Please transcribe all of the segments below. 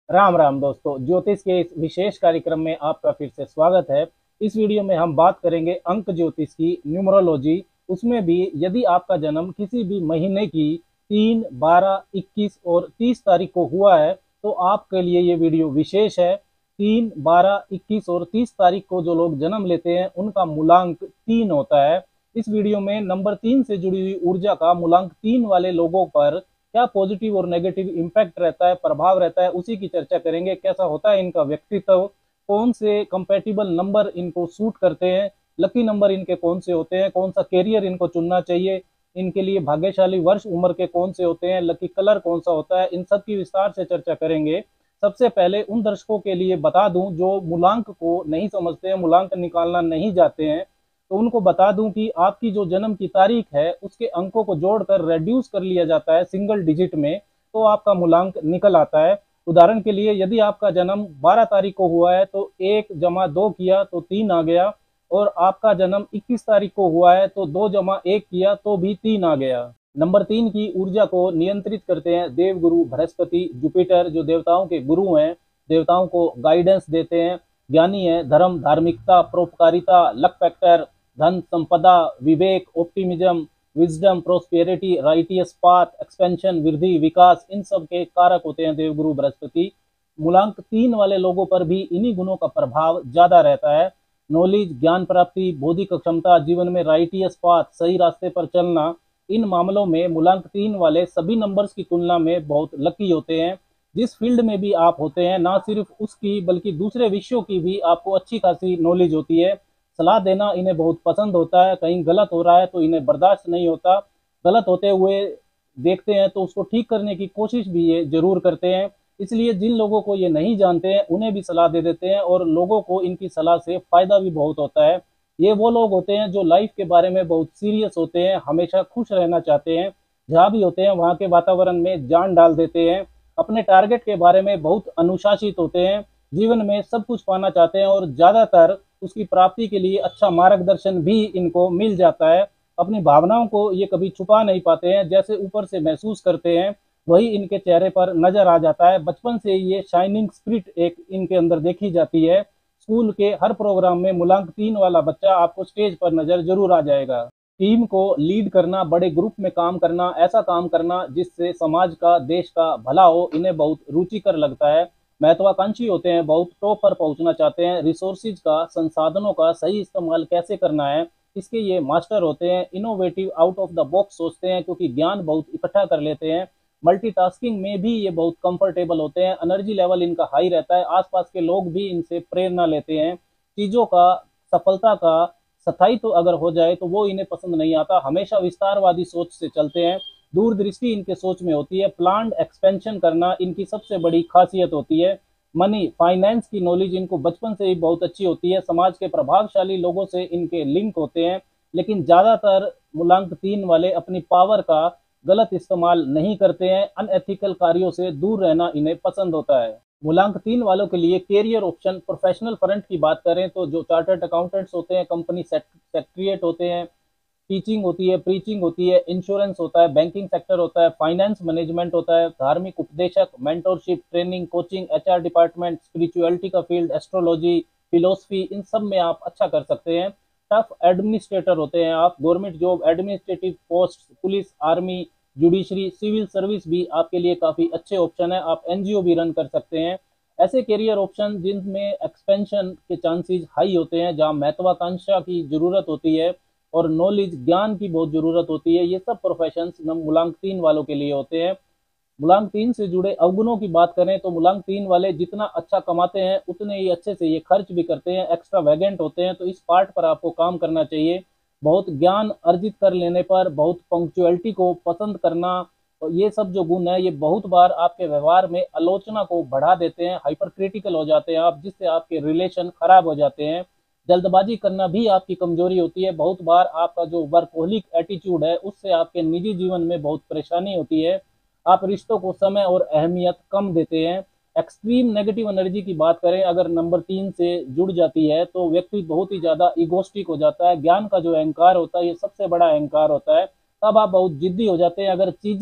राम राम दोस्तों, ज्योतिष के इस विशेष कार्यक्रम में आपका फिर से स्वागत है। इस वीडियो में हम बात करेंगे अंक ज्योतिष की, न्यूमरोलॉजी। उसमें भी यदि आपका जन्म किसी भी महीने की 3, 12, 21 और 30 तारीख को हुआ है तो आपके लिए ये वीडियो विशेष है। 3, 12, 21 और 30 तारीख को जो लोग जन्म लेते हैं उनका मूलांक 3 होता है। इस वीडियो में नंबर 3 से जुड़ी हुई ऊर्जा का मूलांक 3 वाले लोगों पर क्या पॉजिटिव और नेगेटिव इम्पैक्ट रहता है, प्रभाव रहता है, उसी की चर्चा करेंगे। कैसा होता है इनका व्यक्तित्व, कौन से कंपैटिबल नंबर इनको सूट करते हैं, लकी नंबर इनके कौन से होते हैं, कौन सा कैरियर इनको चुनना चाहिए, इनके लिए भाग्यशाली वर्ष उम्र के कौन से होते हैं, लकी कलर कौन सा होता है, इन सब की विस्तार से चर्चा करेंगे। सबसे पहले उन दर्शकों के लिए बता दूं जो मूलांक को नहीं समझते हैं, मूलांक निकालना नहीं जाते हैं, तो उनको बता दूं कि आपकी जो जन्म की तारीख है उसके अंकों को जोड़कर रेड्यूस कर लिया जाता है सिंगल डिजिट में, तो आपका मूलांक निकल आता है। उदाहरण के लिए यदि आपका जन्म 12 तारीख को हुआ है तो 1 जमा 2 किया तो 3 आ गया, और आपका जन्म 21 तारीख को हुआ है तो 2 जमा 1 किया तो भी 3 आ गया। नंबर 3 की ऊर्जा को नियंत्रित करते हैं देव गुरु बृहस्पति, जुपिटर, जो देवताओं के गुरु हैं, देवताओं को गाइडेंस देते हैं, ज्ञानी है, धर्म, धार्मिकता, परोपकारिता, लक फैक्टर, धन, संपदा, विवेक, optimism, wisdom, prosperity, righteous path, expansion, वृद्धि, विकास, इन सब के कारक होते हैं देवगुरु बृहस्पति। मूलांक 3 वाले लोगों पर भी इन्हीं गुणों का प्रभाव ज्यादा रहता है। नॉलेज, ज्ञान प्राप्ति, बौद्धिक क्षमता, जीवन में राइटियस पाथ, सही रास्ते पर चलना, इन मामलों में मूलांक 3 वाले सभी नंबर्स की तुलना में बहुत लकी होते हैं। जिस फील्ड में भी आप होते हैं, ना सिर्फ उसकी बल्कि दूसरे विषयों की भी आपको अच्छी खासी नॉलेज होती है। सलाह देना इन्हें बहुत पसंद होता है। कहीं गलत हो रहा है तो इन्हें बर्दाश्त नहीं होता। गलत होते हुए देखते हैं तो उसको ठीक करने की कोशिश भी ये जरूर करते हैं। इसलिए जिन लोगों को ये नहीं जानते हैं उन्हें भी सलाह दे देते हैं, और लोगों को इनकी सलाह से फायदा भी बहुत होता है। ये वो लोग होते हैं जो लाइफ के बारे में बहुत सीरियस होते हैं, हमेशा खुश रहना चाहते हैं, जहाँ भी होते हैं वहाँ के वातावरण में जान डाल देते हैं, अपने टारगेट के बारे में बहुत अनुशासित होते हैं, जीवन में सब कुछ पाना चाहते हैं, और ज्यादातर उसकी प्राप्ति के लिए अच्छा मार्गदर्शन भी इनको मिल जाता है। अपनी भावनाओं को ये कभी छुपा नहीं पाते हैं, जैसे ऊपर से महसूस करते हैं वही इनके चेहरे पर नजर आ जाता है। बचपन से ये शाइनिंग स्पिरिट एक इनके अंदर देखी जाती है। स्कूल के हर प्रोग्राम में मूलांक 3 वाला बच्चा आपको स्टेज पर नजर जरूर आ जाएगा। टीम को लीड करना, बड़े ग्रुप में काम करना, ऐसा काम करना जिससे समाज का, देश का भला हो, इन्हें बहुत रुचिकर लगता है। महत्वाकांक्षी होते हैं, बहुत टॉप पर पहुंचना चाहते हैं। रिसोर्सेज का, संसाधनों का सही इस्तेमाल कैसे करना है, इसके ये मास्टर होते हैं। Innovative, out of the box सोचते हैं क्योंकि ज्ञान बहुत इकट्ठा कर लेते हैं। मल्टीटास्किंग में भी ये बहुत कंफर्टेबल होते हैं। एनर्जी लेवल इनका हाई रहता है, आसपास के लोग भी इनसे प्रेरणा लेते हैं। चीजों का, सफलता का स्थायित्व तो अगर हो जाए तो वो इन्हें पसंद नहीं आता। हमेशा विस्तारवादी सोच से चलते हैं, दूरदृष्टि इनके सोच में होती है। प्लान्ड एक्सपेंशन करना इनकी सबसे बड़ी खासियत होती है। मनी, फाइनेंस की नॉलेज इनको बचपन से ही बहुत अच्छी होती है। समाज के प्रभावशाली लोगों से इनके लिंक होते हैं, लेकिन ज्यादातर मूलांक 3 वाले अपनी पावर का गलत इस्तेमाल नहीं करते हैं। अनएथिकल कार्यों से दूर रहना इन्हें पसंद होता है। मूलांक 3 वालों के लिए कैरियर ऑप्शन, प्रोफेशनल फ्रंट की बात करें तो जो चार्टर्ड अकाउंटेंट्स होते हैं, कंपनी सेक्रेटरीट होते हैं, टीचिंग होती है, प्रीचिंग होती है, इंश्योरेंस होता है, बैंकिंग सेक्टर होता है, फाइनेंस मैनेजमेंट होता है, धार्मिक उपदेशक, mentorship, training, coaching, HR department, spirituality का फील्ड, एस्ट्रोलॉजी, फिलोसफी, इन सब में आप अच्छा कर सकते हैं। टफ एडमिनिस्ट्रेटर होते हैं आप, government job, administrative post, police, army, judiciary, civil service भी आपके लिए काफी अच्छे ऑप्शन है। आप एनजीओ भी रन कर सकते हैं। ऐसे कैरियर ऑप्शन जिनमें एक्सपेंशन के चांसेस हाई होते हैं, जहां महत्वाकांक्षा की जरूरत होती है और नॉलेज, ज्ञान की बहुत जरूरत होती है, ये सब प्रोफेशंस मूलांक 3 वालों के लिए होते हैं। मूलांक 3 से जुड़े अवगुणों की बात करें तो मूलांक 3 वाले जितना अच्छा कमाते हैं उतने ही अच्छे से ये खर्च भी करते हैं, एक्स्ट्रा वैगेंट होते हैं, तो इस पार्ट पर आपको काम करना चाहिए। बहुत ज्ञान अर्जित कर लेने पर, बहुत पंक्चुअलिटी को पसंद करना, और ये सब जो गुण है ये बहुत बार आपके व्यवहार में आलोचना को बढ़ा देते हैं। हाइपर क्रिटिकल हो जाते हैं आप, जिससे आपके रिलेशन खराब हो जाते हैं। जल्दबाजी करना भी आपकी कमजोरी होती है। बहुत बार आपका जो वर्कहोलिक एटीट्यूड है उससे आपके निजी जीवन में बहुत परेशानी होती है। आप रिश्तों को समय और अहमियत कम देते हैं। एक्सट्रीम नेगेटिव एनर्जी की बात करें, अगर नंबर 3 से जुड़ जाती है तो व्यक्ति बहुत ही ज्यादा इगोस्टिक हो जाता है। ज्ञान का जो अहंकार होता है ये सबसे बड़ा अहंकार होता है। तब आप बहुत जिद्दी हो जाते हैं। अगर चीजें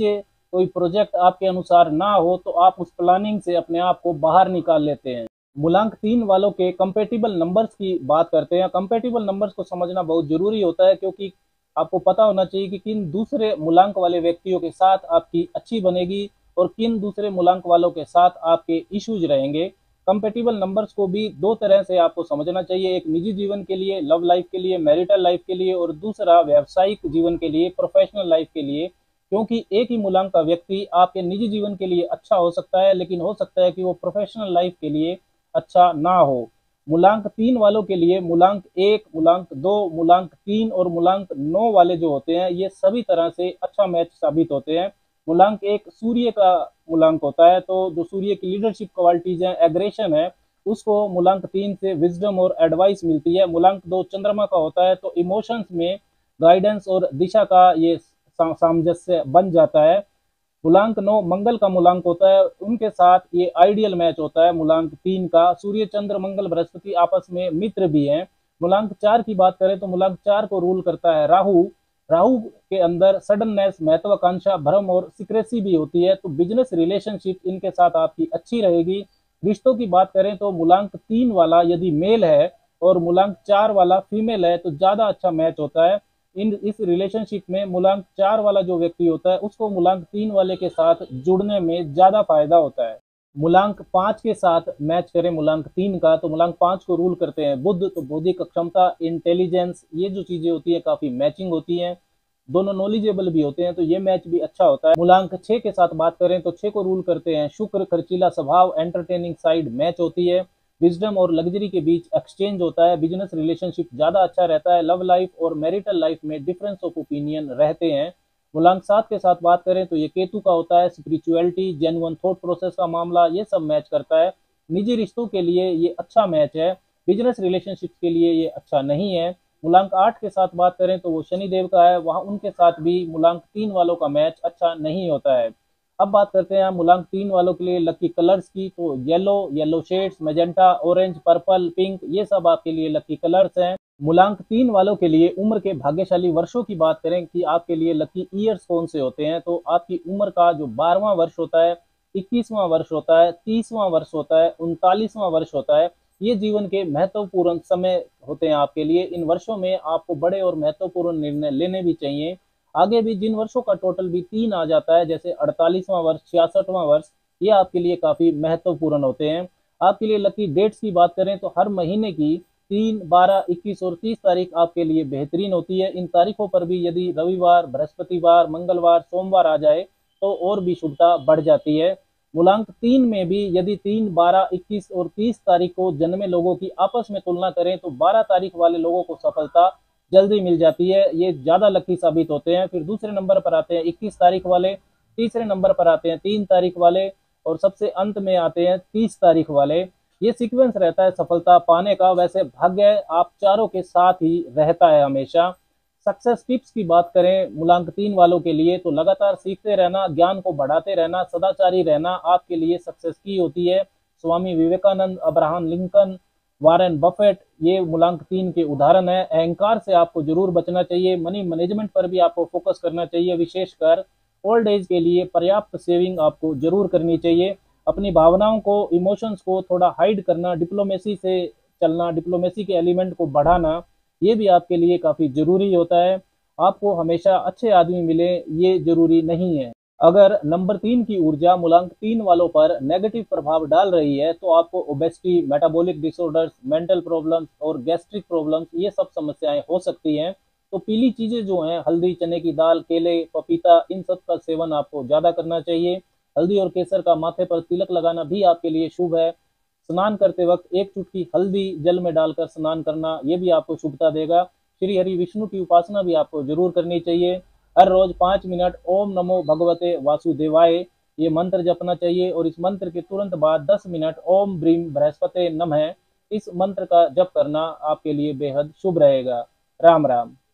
कोई प्रोजेक्ट आपके अनुसार ना हो तो आप उस प्लानिंग से अपने आप को बाहर निकाल लेते हैं। मूलांक 3 वालों के कंपेटिबल नंबर्स की बात करते हैं। कंपेटिबल नंबर्स को समझना बहुत जरूरी होता है, क्योंकि आपको पता होना चाहिए कि किन दूसरे मूलांक वाले व्यक्तियों के साथ आपकी अच्छी बनेगी और किन दूसरे मूलांक वालों के साथ आपके इश्यूज रहेंगे। कंपेटिबल नंबर्स को भी दो तरह से आपको समझना चाहिए, एक निजी जीवन के लिए, लव लाइफ के लिए, मैरिटल लाइफ के लिए, और दूसरा व्यावसायिक जीवन के लिए, प्रोफेशनल लाइफ के लिए। क्योंकि एक ही मूलांक का व्यक्ति आपके निजी जीवन के लिए अच्छा हो सकता है, लेकिन हो सकता है कि वो प्रोफेशनल लाइफ के लिए अच्छा ना हो। मूलांक 3 वालों के लिए मूलांक 1, मूलांक 2, मूलांक 3 और मूलांक 9 वाले जो होते हैं, ये सभी तरह से अच्छा मैच साबित होते हैं। मूलांक 1 सूर्य का मूलांक होता है, तो जो सूर्य की लीडरशिप क्वालिटीज हैं, एग्रेशन है, उसको मूलांक 3 से विजडम और एडवाइस मिलती है। मूलांक 2 चंद्रमा का होता है, तो इमोशंस में गाइडेंस और दिशा का ये सामंजस्य बन जाता है। मूलांक 9 मंगल का मूलांक होता है, उनके साथ ये आइडियल मैच होता है। मूलांक 3 का सूर्य चंद्र मंगल बृहस्पति आपस में मित्र भी हैं। मूलांक 4 की बात करें तो मूलांक 4 को रूल करता है राहु। राहु के अंदर सडननेस, महत्वाकांक्षा, भ्रम और सिक्रेसी भी होती है, तो बिजनेस रिलेशनशिप इनके साथ आपकी अच्छी रहेगी। रिश्तों की बात करें तो मूलांक 3 वाला यदि मेल है और मूलांक 4 वाला फीमेल है तो ज्यादा अच्छा मैच होता है। इस रिलेशनशिप में मूलांक 4 वाला जो व्यक्ति होता है उसको मूलांक 3 वाले के साथ जुड़ने में ज्यादा फायदा होता है। मूलांक 5 के साथ मैच करें मूलांक 3 का, तो मूलांक 5 को रूल करते हैं बुध, तो बौद्धिक क्षमता, इंटेलिजेंस, ये जो चीजें होती है काफी मैचिंग होती हैं, दोनों नॉलेजेबल भी होते हैं, तो ये मैच भी अच्छा होता है। मूलांक 6 के साथ बात करें तो 6 को रूल करते हैं शुक्र, खर्चीला स्वभाव, एंटरटेनिंग साइड मैच होती है। विजडम और लग्जरी के बीच एक्सचेंज होता है, बिजनेस रिलेशनशिप ज्यादा अच्छा रहता है। लव लाइफ और मैरिटल लाइफ में डिफरेंस ऑफ ओपिनियन रहते हैं। मूलांक 7 के साथ बात करें तो ये केतु का होता है, स्पिरिचुअलिटी, जेन्युइन थॉट प्रोसेस का मामला, ये सब मैच करता है। निजी रिश्तों के लिए ये अच्छा मैच है, बिजनेस रिलेशनशिप के लिए ये अच्छा नहीं है। मूलांक 8 के साथ बात करें तो वो शनिदेव का है, वहां उनके साथ भी मूलांक 3 वालों का मैच अच्छा नहीं होता है। अब बात करते हैं मूलांक 3 वालों के लिए लकी कलर्स की, तो yellow, yellow shades, magenta, orange, purple, pink, ये सब आपके लिए लकी कलर्स हैं। मूलांक 3 वालों के लिए उम्र के भाग्यशाली वर्षों की बात करें कि आपके लिए लकी ईयर्स कौन से होते हैं, तो आपकी उम्र का जो 12वां वर्ष होता है, 21वां वर्ष होता है, 30वां वर्ष होता है, 39वां वर्ष होता है, ये जीवन के महत्वपूर्ण समय होते हैं आपके लिए। इन वर्षों में आपको बड़े और महत्वपूर्ण निर्णय लेने भी चाहिए। आगे भी जिन वर्षों का टोटल भी 3 आ जाता है, जैसे 48वां वर्ष, 66वां वर्ष, ये आपके लिए काफी महत्वपूर्ण होते हैं। आपके लिए लकी डेट्स की बात करें तो हर महीने की 3, 12, 21 और 30 तारीख आपके लिए बेहतरीन होती है। इन तारीखों पर भी यदि रविवार, बृहस्पतिवार, मंगलवार, सोमवार आ जाए तो और भी शुभता बढ़ जाती है। मूलांक 3 में भी यदि 3, 12, 21 और 30 तारीख को जन्मे लोगों की आपस में तुलना करें तो 12 तारीख वाले लोगों को सफलता जल्दी मिल जाती है, ये ज्यादा लकी साबित होते हैं। फिर दूसरे नंबर पर आते हैं 21 तारीख वाले, तीसरे नंबर पर आते हैं 3 तारीख वाले, और सबसे अंत में आते हैं 30 तारीख वाले। ये सीक्वेंस रहता है सफलता पाने का। वैसे भाग्य आप चारों के साथ ही रहता है हमेशा। सक्सेस टिप्स की बात करें मूलांक 3 वालों के लिए तो लगातार सीखते रहना, ज्ञान को बढ़ाते रहना, सदाचारी रहना आपके लिए सक्सेस की होती है। Swami Vivekananda, Abraham Lincoln, Warren Buffett, ये मूलांक 3 के उदाहरण है। अहंकार से आपको जरूर बचना चाहिए। मनी मैनेजमेंट पर भी आपको फोकस करना चाहिए, विशेषकर ओल्ड एज के लिए पर्याप्त सेविंग आपको जरूर करनी चाहिए। अपनी भावनाओं को, इमोशंस को थोड़ा हाइड करना, डिप्लोमेसी से चलना, डिप्लोमेसी के एलिमेंट को बढ़ाना, ये भी आपके लिए काफी जरूरी होता है। आपको हमेशा अच्छे आदमी मिले ये जरूरी नहीं है। अगर नंबर 3 की ऊर्जा मूलांक 3 वालों पर नेगेटिव प्रभाव डाल रही है तो आपको obesity, metabolic disorders, mental problems और गैस्ट्रिक प्रॉब्लम्स, ये सब समस्याएं हो सकती हैं। तो पीली चीजें जो हैं, हल्दी, चने की दाल, केले, पपीता, इन सब का सेवन आपको ज्यादा करना चाहिए। हल्दी और केसर का माथे पर तिलक लगाना भी आपके लिए शुभ है। स्नान करते वक्त एक चुटकी हल्दी जल में डालकर स्नान करना, ये भी आपको शुभता देगा। श्री हरि विष्णु की उपासना भी आपको जरूर करनी चाहिए। हर रोज 5 मिनट ओम नमो भगवते वासुदेवाय ये मंत्र जपना चाहिए, और इस मंत्र के तुरंत बाद 10 मिनट ओम ब्रीम बृहस्पते नमः इस मंत्र का जप करना आपके लिए बेहद शुभ रहेगा। राम राम।